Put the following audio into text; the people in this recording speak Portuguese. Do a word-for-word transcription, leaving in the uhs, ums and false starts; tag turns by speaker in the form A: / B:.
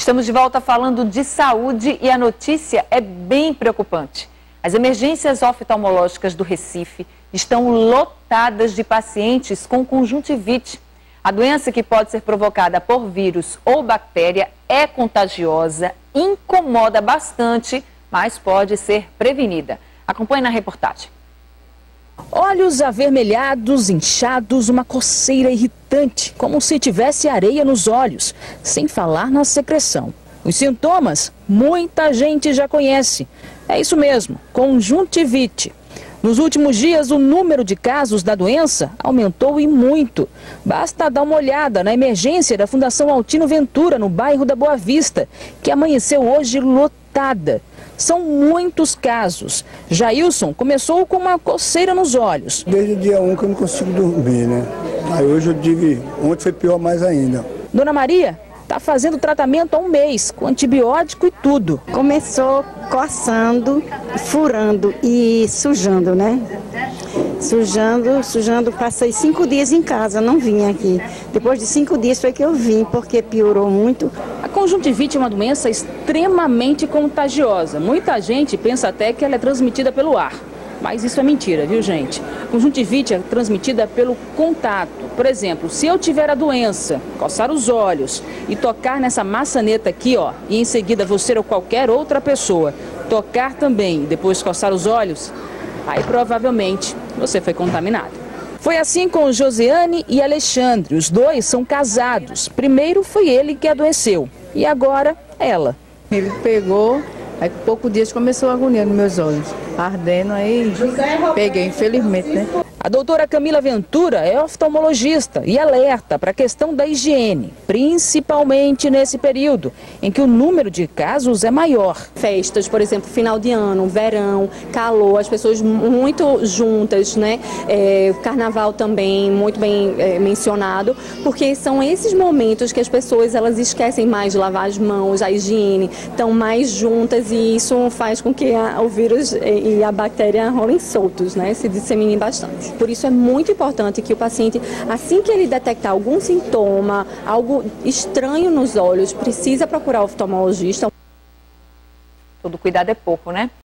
A: Estamos de volta falando de saúde e a notícia é bem preocupante. As emergências oftalmológicas do Recife estão lotadas de pacientes com conjuntivite. A doença, que pode ser provocada por vírus ou bactéria, é contagiosa, incomoda bastante, mas pode ser prevenida. Acompanhe na reportagem.
B: Olhos avermelhados, inchados, uma coceira irritante, como se tivesse areia nos olhos, sem falar na secreção. Os sintomas, muita gente já conhece. É isso mesmo, conjuntivite. Nos últimos dias, o número de casos da doença aumentou e muito. Basta dar uma olhada na emergência da Fundação Altino Ventura, no bairro da Boa Vista, que amanheceu hoje lotada. São muitos casos. Jailson começou com uma coceira nos olhos.
C: Desde o dia um que eu não consigo dormir, né? Aí hoje eu tive, ontem foi pior mais ainda.
B: Dona Maria está fazendo tratamento há um mês, com antibiótico e tudo.
D: Começou coçando, furando e sujando, né? Sujando, sujando, passei cinco dias em casa, não vim aqui. Depois de cinco dias foi que eu vim, porque piorou muito.
B: A conjuntivite é uma doença extremamente contagiosa. Muita gente pensa até que ela é transmitida pelo ar. Mas isso é mentira, viu, gente? A conjuntivite é transmitida pelo contato. Por exemplo, se eu tiver a doença, coçar os olhos e tocar nessa maçaneta aqui, ó, e em seguida você ou qualquer outra pessoa tocar também, depois coçar os olhos, aí provavelmente você foi contaminado. Foi assim com Josiane e Alexandre. Os dois são casados. Primeiro foi ele que adoeceu e agora ela.
E: Ele pegou, aí poucos dias começou a agonia nos meus olhos, ardendo, aí peguei, infelizmente, né?
B: A doutora Camila Ventura é oftalmologista e alerta para a questão da higiene, principalmente nesse período em que o número de casos é maior.
F: Festas, por exemplo, final de ano, verão, calor, as pessoas muito juntas, né? É, carnaval também, muito bem é, mencionado, porque são esses momentos que as pessoas elas esquecem mais de lavar as mãos, a higiene, estão mais juntas e isso faz com que a, o vírus e a bactéria rolem soltos, né? Se disseminem bastante. Por isso é muito importante que o paciente, assim que ele detectar algum sintoma, algo estranho nos olhos, precisa procurar o oftalmologista.
A: Todo cuidado é pouco, né?